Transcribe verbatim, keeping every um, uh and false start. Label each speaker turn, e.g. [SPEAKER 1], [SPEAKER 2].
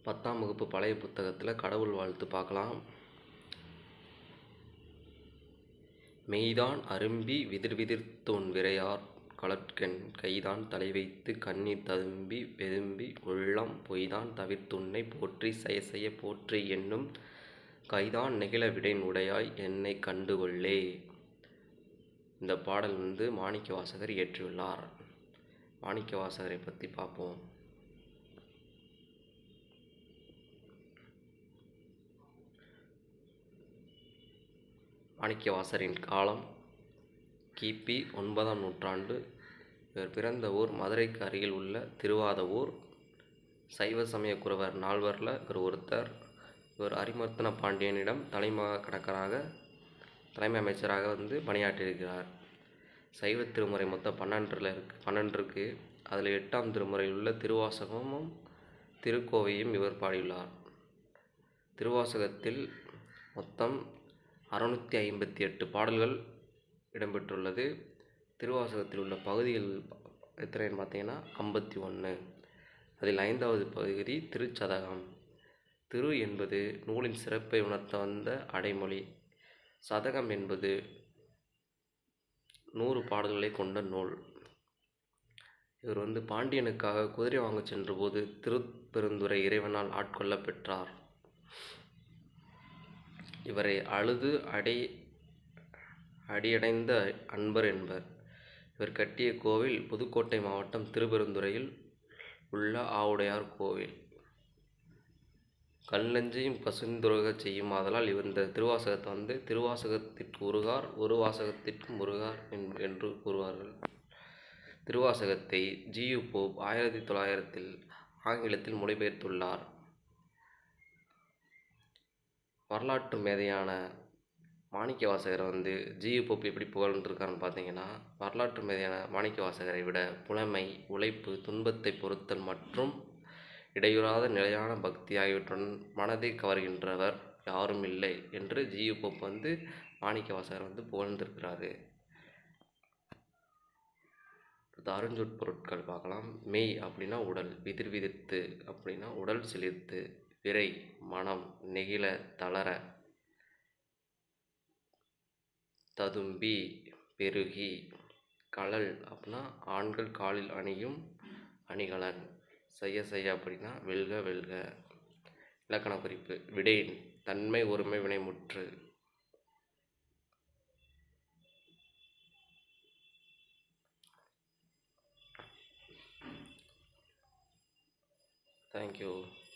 [SPEAKER 1] பத்தாம் வகுப்பு பழைய புத்தகத்தில் கடவுள் வாழ்த்து பார்க்கலாம். மெய்தான் அரும்பி விதிர்விதிர்த்தோன் விரையார் கழற்கென் கைதான் தலைவைத்து கண்ணீர் ததும்பி வெதும்பி உள்ளம் பொய்தான் தவிர்த்துன்னை போற்றி செயசெய போற்றி என்னும் கைதான் நெகிழ விடேன் உடையாய் என்னை கண்டுகொள்ளே. இந்த பாடல் வந்து மாணிக்கவாசகர் இயற்றியுள்ளார். மாணிக்கவாசகரை பற்றி பார்ப்போம். மாணிக்கவாசகரின் காலம் கிபி ஒன்பதாம் நூற்றாண்டு. இவர் பிறந்த ஊர் மதுரைக்கு அருகில் உள்ள திருவாதவூர். சைவ சமய குரவர் நால்வரில் இவர் ஒருத்தர். இவர் அரிமர்த்தன பாண்டியனிடம் தலைமை கணக்கராக தலைமை அமைச்சராக வந்து பணியாற்றியிருக்கிறார். சைவ திருமுறை மொத்தம் பன்னெண்டில் இருக்கு பன்னெண்டு இருக்குது. அதில் எட்டாம் திருமுறையில் உள்ள திருவாசகமும் திருக்கோவையும் இவர் பாடியுள்ளார். திருவாசகத்தில் மொத்தம் அறுநூற்றி ஐம்பத்தி எட்டு பாடல்கள் இடம்பெற்றுள்ளது. திருவாசகத்தில் உள்ள பகுதிகள் எத்தனைன்னு பார்த்தீங்கன்னா ஐம்பத்தி ஒன்று. அதில் ஐந்தாவது பகுதி திருச்சதகம். திரு என்பது நூலின் சிறப்பை உணர்த்த வந்த அடைமொழி. சதகம் என்பது நூறு பாடல்களை கொண்ட நூல். இவர் வந்து பாண்டியனுக்காக குதிரை வாங்க சென்றபோது திருப்பெருந்துறை இறைவனால் ஆட்கொள்ள பெற்றார். இவரை அழுது அடை அடியடைந்த அன்பர் என்பர். இவர் கட்டிய கோவில் புதுக்கோட்டை மாவட்டம் திருப்பெருந்துறையில் உள்ள ஆவுடையார் கோவில். கல் நெஞ்சையும் பசுந்துருக செய்யும் ஆதலால் இவர் இந்த திருவாசகத்தை வந்து திருவாசகத்திற்கு உருகார் ஒரு வாசகத்திற்கும் உருகார் என்று கூறுவார்கள். திருவாசகத்தை ஜியு போப் ஆயிரத்தி தொள்ளாயிரத்தில் ஆங்கிலத்தில் மொழிபெயர்த்துள்ளார். வரலாற்று மேதையான மாணிக்கவாசகரை வந்து ஜியு போப் எப்படி புகழ்ந்துருக்காருன்னு பார்த்தீங்கன்னா, வரலாற்று மேதையான மாணிக்கவாசகரை விட புலமை, உழைப்பு, துன்பத்தை பொறுத்தல் மற்றும் இடையூறாத நிலையான பக்தி ஆகியவற்றுடன் மனதை கவர்கின்றவர் யாரும் இல்லை என்று ஜியு போப் வந்து மாணிக்கவாசகர் வந்து புகழ்ந்திருக்கிறாரு. அருஞ்சொற்பொருட்கள் பார்க்கலாம். மெய் அப்படின்னா உடல், விதிர் விதிர்த்து அப்படின்னா உடல் சிலிர்த்து, விரை மனம், நெகிழ தளர, ததும்பி பெருகி, கழல் அப்படின்னா ஆண்கள் காலில் அணியும் அணிகலன், செய்ய செய்ய அப்படின்னா வெல்க வெல்க. இலக்கண குறிப்பு: விடேன் தன்மை ஒருமை வினைமுற்று. தேங்க்யூ.